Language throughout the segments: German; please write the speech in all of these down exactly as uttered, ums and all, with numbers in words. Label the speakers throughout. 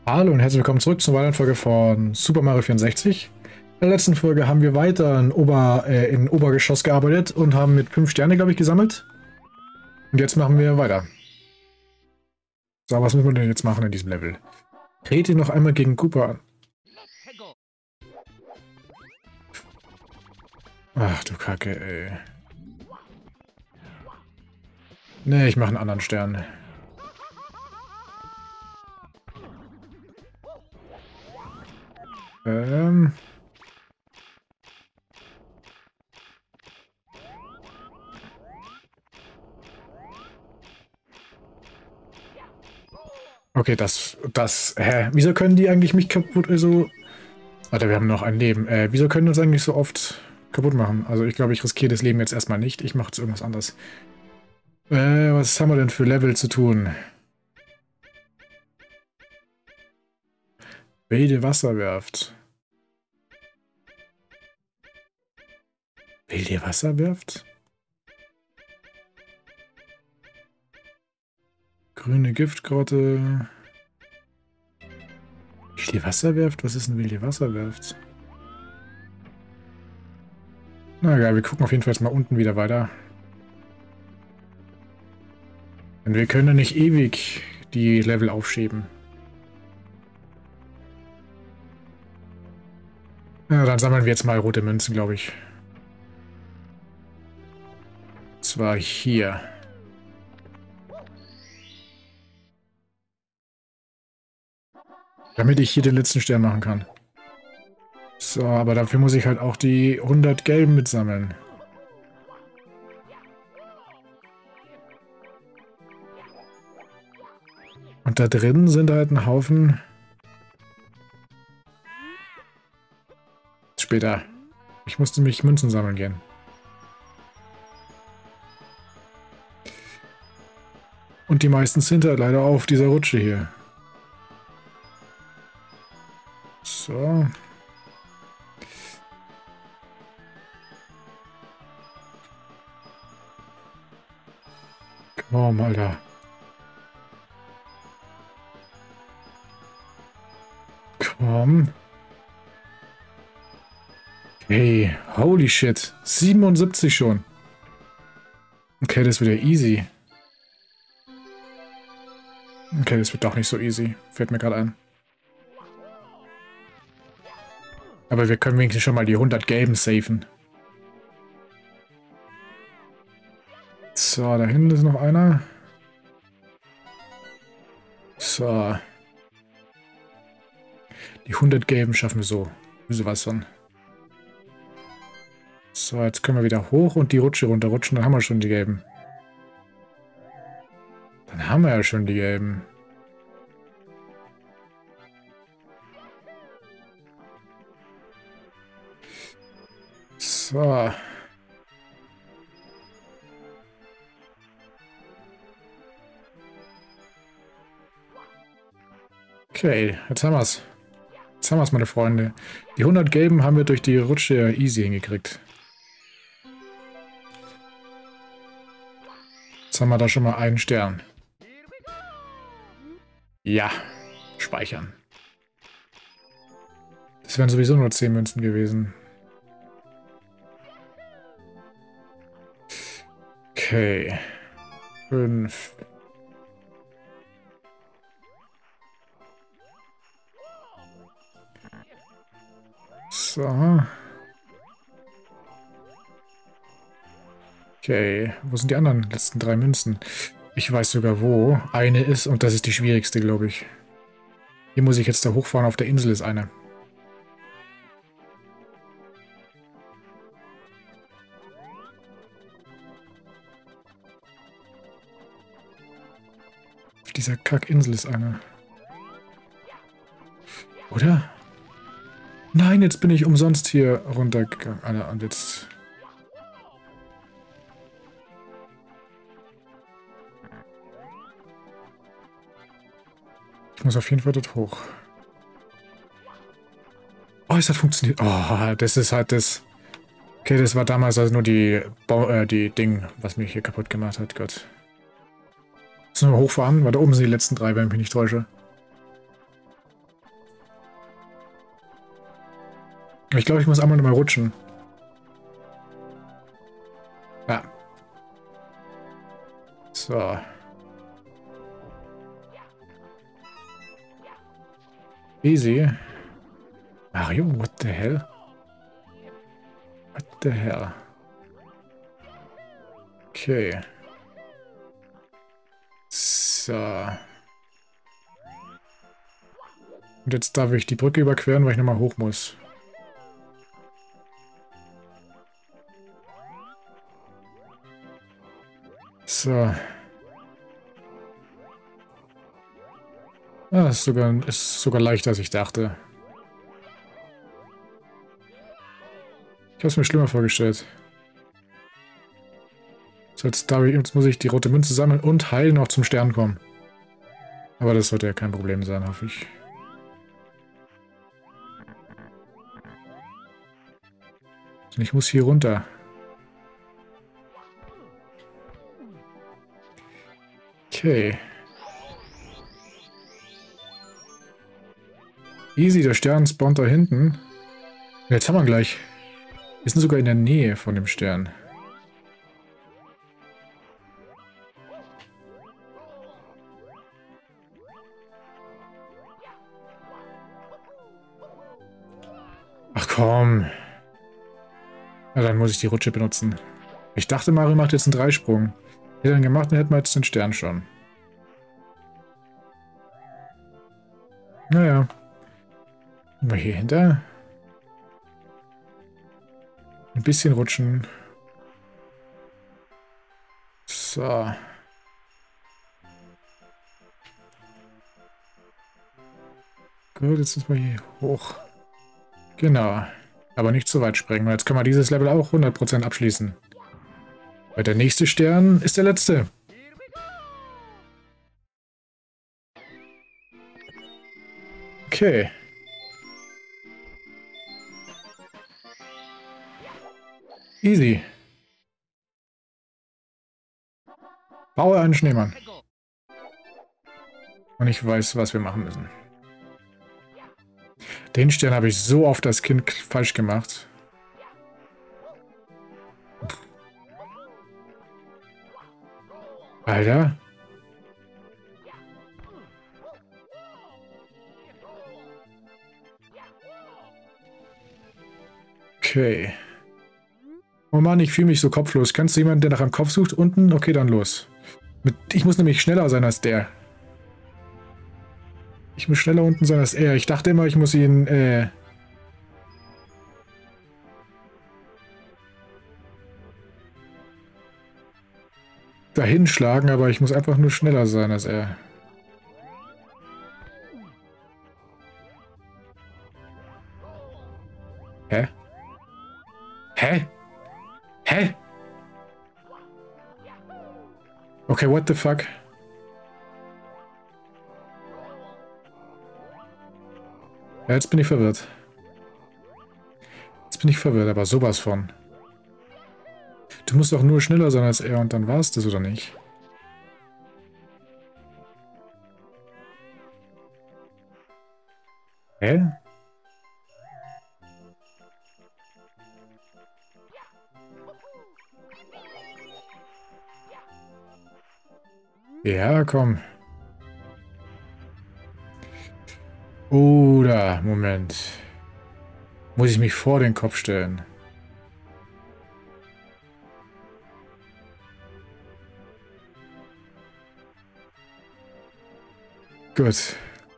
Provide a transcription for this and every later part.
Speaker 1: Hallo und herzlich willkommen zurück zur weiteren Folge von Super Mario vierundsechzig. In der letzten Folge haben wir weiter in, Ober, äh, in Obergeschoss gearbeitet und haben mit fünf Sterne, glaube ich, gesammelt. Und jetzt machen wir weiter. So, was müssen wir denn jetzt machen in diesem Level? Trete noch einmal gegen Koopa an. Ach du Kacke, ey. Nee, ich mache einen anderen Stern. Ähm... Okay, das, das, hä? Wieso können die eigentlich mich kaputt, also... Warte, wir haben noch ein Leben. Äh, wieso können die uns eigentlich so oft kaputt machen? Also ich glaube, ich riskiere das Leben jetzt erstmal nicht. Ich mache jetzt irgendwas anderes. Äh, was haben wir denn für Level zu tun? Wilde Wasserwerft. Wilde Wasserwerft? Grüne Giftgrotte. Wilde Wasserwerft? Was ist ein wilde Wasserwerft? Na egal, wir gucken auf jeden Fall jetzt mal unten wieder weiter. Denn wir können ja nicht ewig die Level aufschieben. Ja, dann sammeln wir jetzt mal rote Münzen, glaube ich. Und zwar hier. Damit ich hier den letzten Stern machen kann. So, aber dafür muss ich halt auch die hundert gelben mitsammeln. Und da drin sind halt ein Haufen... Später. Ich musste mich Münzen sammeln gehen. Und die meisten sind halt leider auf dieser Rutsche hier. So. Komm, Alter. Komm. Hey, holy shit. siebenundsiebzig schon. Okay, das wird ja easy. Okay, das wird doch nicht so easy. Fällt mir gerade ein. Aber wir können wenigstens schon mal die hundert gelben safen. So, da hinten ist noch einer. So. Die hundert gelben schaffen wir so. Sowas von. So, jetzt können wir wieder hoch und die Rutsche runterrutschen. Dann haben wir schon die gelben. Dann haben wir ja schon die gelben. So. Okay, jetzt haben wir es. Jetzt haben wir es, meine Freunde. Die hundert gelben haben wir durch die Rutsche easy hingekriegt. Jetzt haben wir da schon mal einen Stern. Ja, speichern. Das wären sowieso nur zehn Münzen gewesen. Okay. fünf. So. Okay, wo sind die anderen letzten drei Münzen? Ich weiß sogar wo. Eine ist, und das ist die schwierigste, glaube ich. Hier muss ich jetzt da hochfahren, auf der Insel ist eine. Auf dieser Kackinsel ist eine. Oder? Nein, jetzt bin ich umsonst hier runtergegangen. Alter, und jetzt... Ich muss auf jeden Fall dort hoch. Oh, es hat funktioniert. Oh, das ist halt das... Okay, das war damals also nur die, Bau äh, die Ding, was mich hier kaputt gemacht hat. Gott. Müssen wir hochfahren? Weil da oben sind die letzten drei, wenn ich mich nicht täusche. Ich glaube, ich muss einmal nochmal rutschen. Ja. So. Easy. Mario, what the hell? What the hell? Okay. So. Und jetzt darf ich die Brücke überqueren, weil ich nochmal hoch muss. So. Ah, ist sogar, ist sogar leichter, als ich dachte. Ich habe es mir schlimmer vorgestellt. So, jetzt, darf ich, jetzt muss ich die rote Münze sammeln und heilen auch zum Stern kommen. Aber das sollte ja kein Problem sein, hoffe ich. Und ich muss hier runter. Okay. Easy, der Stern spawnt da hinten. Und jetzt haben wir ihn gleich. Wir sind sogar in der Nähe von dem Stern. Ach komm. Na, dann muss ich die Rutsche benutzen. Ich dachte, Mario macht jetzt einen Dreisprung. Hätte er dann gemacht, dann hätten wir jetzt den Stern schon. Naja. Mal hier hinter. Ein bisschen rutschen. So. Gut, jetzt ist mal hier hoch. Genau. Aber nicht zu weit sprengen. Jetzt können wir dieses Level auch hundert Prozent abschließen. Weil der nächste Stern ist der letzte. Okay. Easy. Baue einen Schneemann. Und ich weiß, was wir machen müssen. Den Stern habe ich so oft als Kind falsch gemacht. Alter. Okay. Oh Mann, ich fühle mich so kopflos. Kannst du jemanden, der nach einem Kopf sucht, unten? Okay, dann los. Mit, ich muss nämlich schneller sein als der. Ich muss schneller unten sein als er. Ich dachte immer, ich muss ihn, äh... dahin schlagen, aber ich muss einfach nur schneller sein als er. Hä? Hä? Hä? Okay, what the fuck? Ja, jetzt bin ich verwirrt. Jetzt bin ich verwirrt, aber sowas von. Du musst doch nur schneller sein als er und dann war es das, oder nicht? Hä? Ja, komm. Oder, Moment. Muss ich mich vor den Kopf stellen? Gut.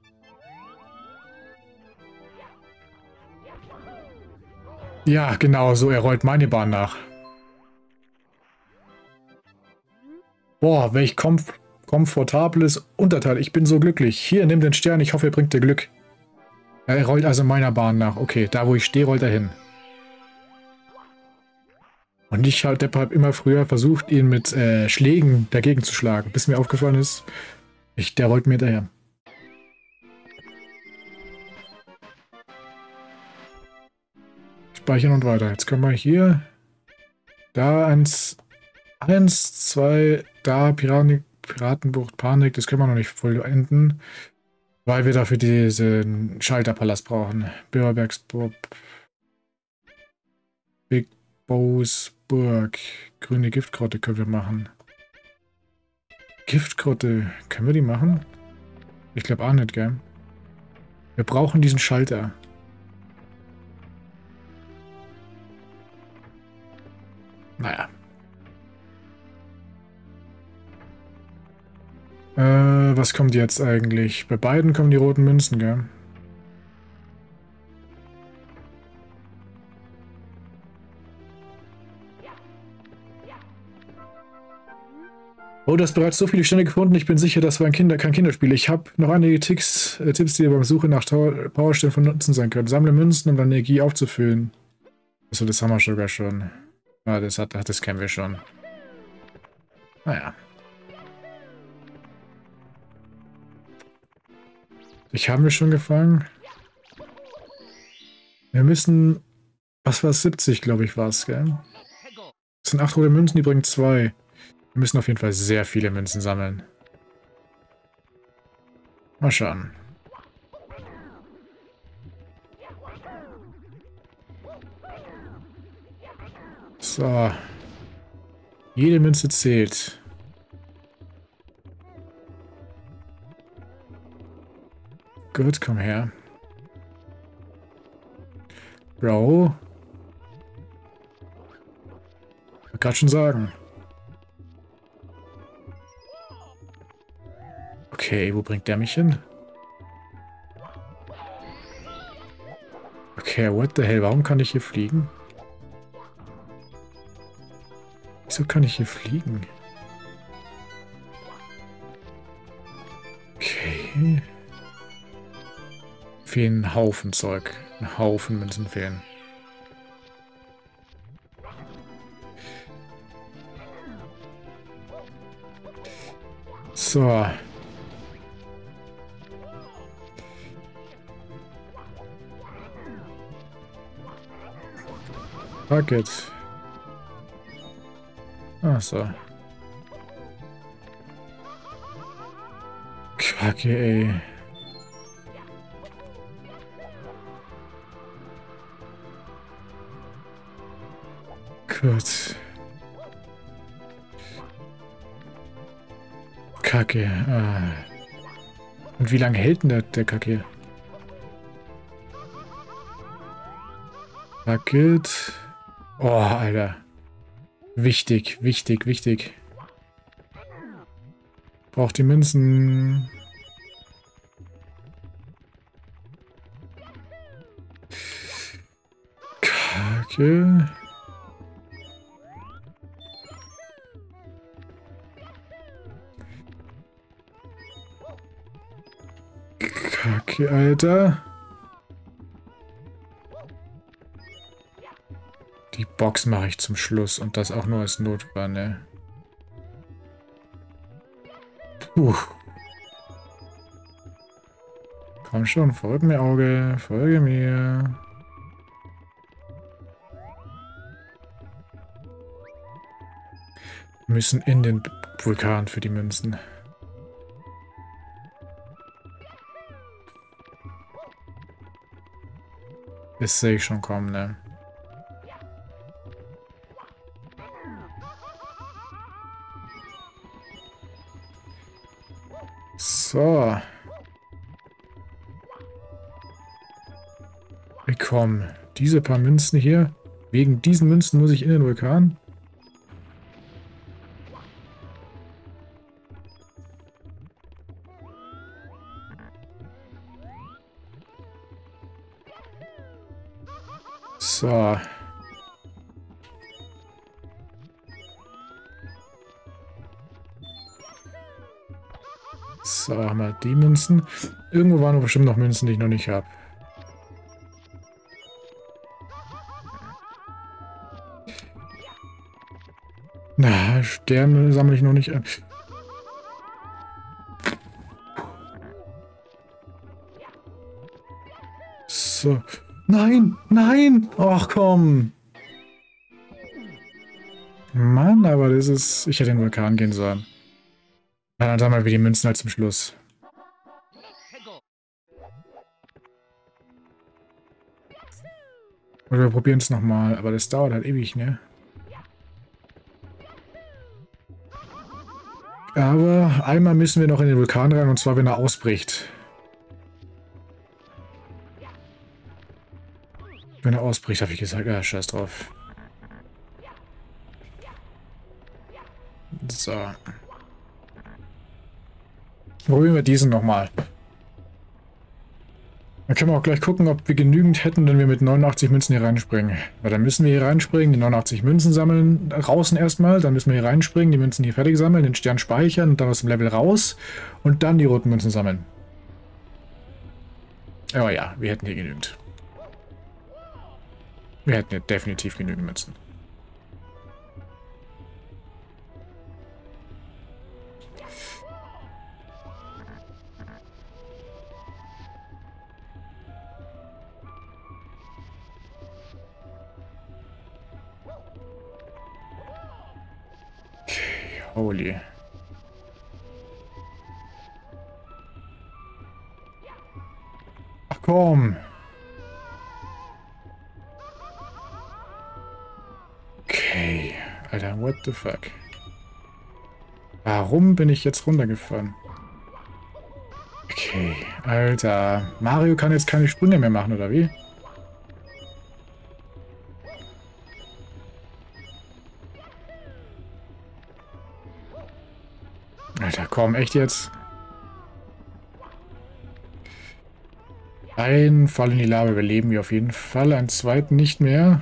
Speaker 1: Ja, genau so. Er rollt meine Bahn nach. Boah, welch komf komfortables Unterteil. Ich bin so glücklich. Hier, nimm den Stern. Ich hoffe, er bringt dir Glück. Er rollt also meiner Bahn nach. Okay, da wo ich stehe, rollt er hin. Und ich halt habe immer früher versucht, ihn mit äh, Schlägen dagegen zu schlagen. Bis mir aufgefallen ist, ich, der rollt mir daher. Speichern und weiter. Jetzt können wir hier, da eins, eins, zwei, da Piraten, Piratenbucht, Panik, das können wir noch nicht vollenden, weil wir dafür diesen Schalterpalast brauchen. Bürgerbergsburg. Bausburg. Grüne Giftgrotte können wir machen. Giftgrotte. Können wir die machen? Ich glaube auch nicht, gell? Wir brauchen diesen Schalter. Naja. Äh, was kommt jetzt eigentlich? Bei beiden kommen die roten Münzen, gell? Oh, du hast bereits so viele Stände gefunden. Ich bin sicher, das war ein Kinder, kein Kinderspiel. Ich habe noch einige Ticks, äh, Tipps, die dir beim Suche nach Powerstellen von Nutzen sein können. Sammle Münzen, um deine Energie aufzufüllen. Achso, das haben wir sogar schon. Ah, das, hat, das kennen wir schon. Naja. Ich habe mir schon gefangen. Wir müssen... Was war es? siebzig, glaube ich, war es, gell? Das sind acht rote Münzen, die bringen zwei. Wir müssen auf jeden Fall sehr viele Münzen sammeln. Mal schauen. So. Jede Münze zählt. Gut, komm her. Bro. Ich wollte gerade schon sagen. Okay, wo bringt der mich hin? Okay, what the hell? Warum kann ich hier fliegen? Wieso kann ich hier fliegen? Okay. Fehlen ein Haufen Zeug. Ein Haufen Münzen fehlen. So. Fuck it. Ach so. Kacke, ey. Gut. Kacke. Ah. Und wie lange hält denn der, der Kacke? Fuck it. Oh, Alter. Wichtig, wichtig, wichtig. Braucht die Münzen. Kacke. Kacke, Alter. Die Box mache ich zum Schluss und das auch nur als Notfall, ne? Puh. Komm schon, folge mir, Auge, folge mir. Wir müssen in den Vulkan für die Münzen. Das sehe ich schon kommen, ne? So. Komm, diese paar Münzen hier. Wegen diesen Münzen muss ich in den Vulkan. So. So, haben wir die Münzen. Irgendwo waren bestimmt noch Münzen, die ich noch nicht habe. Na, Sterne sammle ich noch nicht an. So. Nein, nein! Ach komm! Mann, aber das ist... Ich hätte in den Vulkan gehen sollen. Na, dann sammeln wir die Münzen halt zum Schluss. Oder wir probieren es nochmal, aber das dauert halt ewig, ne? Aber einmal müssen wir noch in den Vulkan rein, und zwar, wenn er ausbricht. Wenn er ausbricht, habe ich gesagt. Ja, scheiß drauf. So. Probieren wir diesen nochmal. Dann können wir auch gleich gucken, ob wir genügend hätten, wenn wir mit neunundachtzig Münzen hier reinspringen. Weil dann müssen wir hier reinspringen, die neunundachtzig Münzen sammeln, draußen erstmal. Dann müssen wir hier reinspringen, die Münzen hier fertig sammeln, den Stern speichern und dann aus dem Level raus. Und dann die roten Münzen sammeln. Aber ja, wir hätten hier genügend. Wir hätten hier definitiv genügend Münzen. Holy. Ach komm. Okay. Alter, what the fuck? Warum bin ich jetzt runtergefahren? Okay, Alter. Mario kann jetzt keine Sprünge mehr machen, oder wie? Alter, komm, echt jetzt? Ein Fall in die Lava überleben wir auf jeden Fall. Einen zweiten nicht mehr.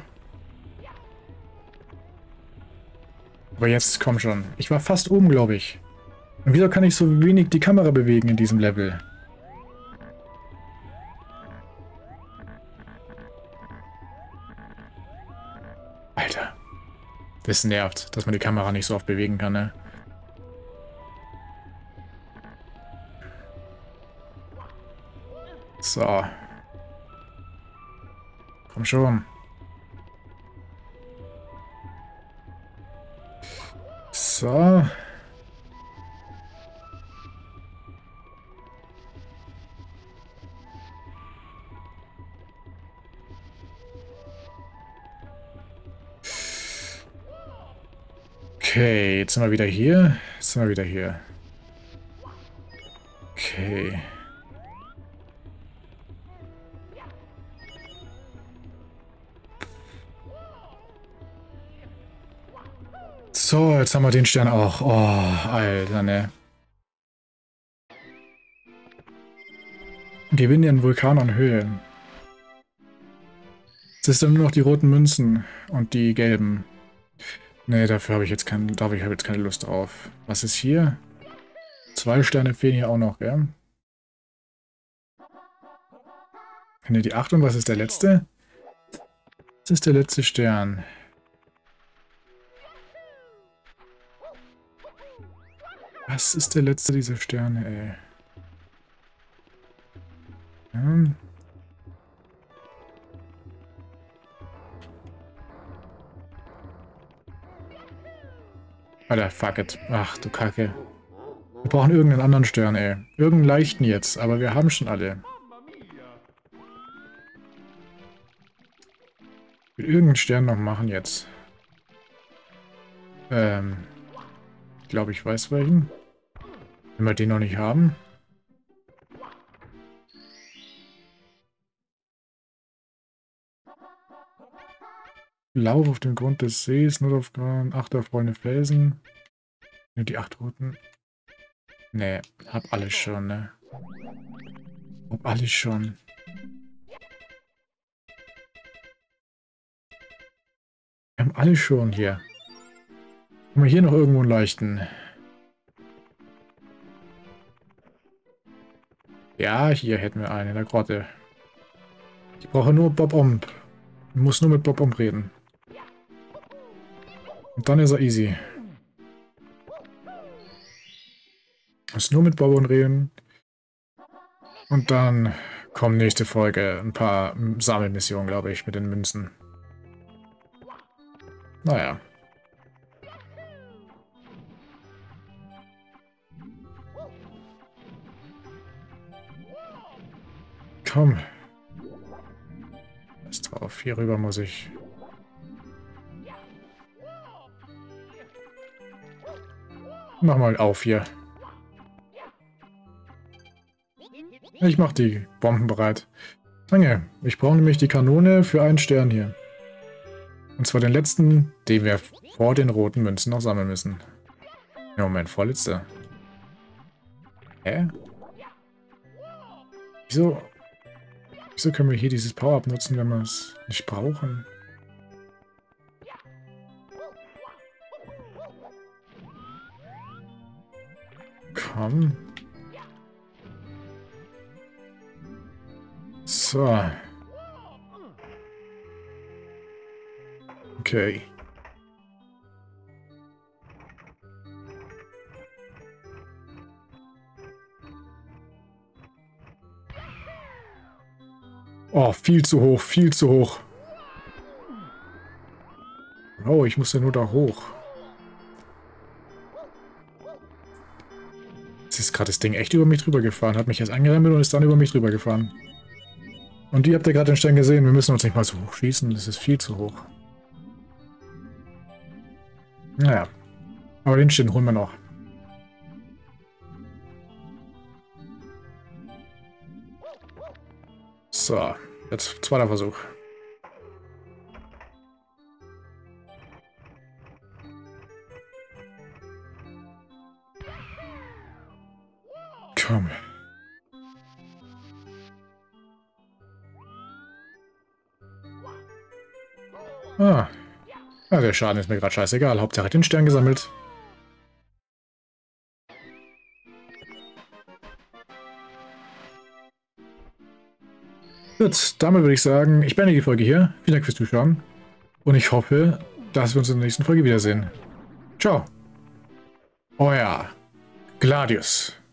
Speaker 1: Aber jetzt, komm schon. Ich war fast oben, glaube ich. Und wieso kann ich so wenig die Kamera bewegen in diesem Level? Alter. Das nervt, dass man die Kamera nicht so oft bewegen kann, ne? So. Komm schon. So. Okay, jetzt sind wir wieder hier. Jetzt sind wir wieder hier. Okay. So, jetzt haben wir den Stern auch. Oh, Alter, ne. Gewinnen den Vulkan an Höhe. Jetzt ist dann nur noch die roten Münzen und die gelben. Ne, dafür habe ich jetzt kein, da habe ich jetzt keine Lust drauf. Was ist hier? Zwei Sterne fehlen hier auch noch, gell? Ne, die acht, und was ist der letzte? Das ist der letzte Stern. Was ist der letzte dieser Sterne, ey? Hm. Alter, fuck it. Ach, du Kacke. Wir brauchen irgendeinen anderen Stern, ey. Irgendeinen leichten jetzt, aber wir haben schon alle. Ich will irgendeinen Stern noch machen jetzt. Ähm... Ich glaube, ich weiß welchen. Wenn wir den noch nicht haben. Lauf auf dem Grund des Sees, nur auf acht erfreuende Felsen. Nur die acht roten. Nee, hab alles schon, ne? Hab alles schon. Wir haben alles schon hier. Haben wir hier noch irgendwo einen leichten? Ja, hier hätten wir einen in der Grotte. Ich brauche nur Bob-Omb. Ich muss nur mit Bob-Omb reden. Und dann ist er easy. Ich muss nur mit Bob-Omb reden. Und dann kommen nächste Folge ein paar Sammelmissionen, glaube ich, mit den Münzen. Naja. Komm. Ist drauf. Hier rüber muss ich. Mach mal auf hier. Ich mach die Bomben bereit. Danke. Ich brauche nämlich die Kanone für einen Stern hier. Und zwar den letzten, den wir vor den roten Münzen noch sammeln müssen. Ja, Moment, vorletzter. Hä? Wieso? Wieso können wir hier dieses Power-Up nutzen, wenn wir es nicht brauchen? Komm. So. Okay. Oh, viel zu hoch, viel zu hoch. Oh, ich muss ja nur da hoch. Jetzt ist gerade das Ding echt über mich drüber gefahren. Hat mich erst angerempelt und ist dann über mich drüber gefahren. Und die habt ihr gerade den Stern gesehen. Wir müssen uns nicht mal so hoch schießen. Das ist viel zu hoch. Naja. Aber den Stern holen wir noch. So. Jetzt zweiter Versuch. Komm. Ah. Ja, der Schaden ist mir gerade scheißegal. Hauptsache den Stern gesammelt. Gut, damit würde ich sagen, ich beende die Folge hier. Vielen Dank fürs Zuschauen. Und ich hoffe, dass wir uns in der nächsten Folge wiedersehen. Ciao. Euer Gladius.